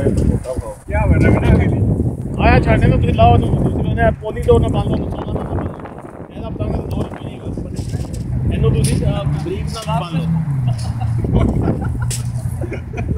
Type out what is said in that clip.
क्या बना बना आया छाने में तुझे लाओ दूसरे ने पोली दो ना बाल दो सोना ना ऐसा बताऊंगा तो 2 रुपए बस इन्हों तुझे ब्रीफ ना बाल दो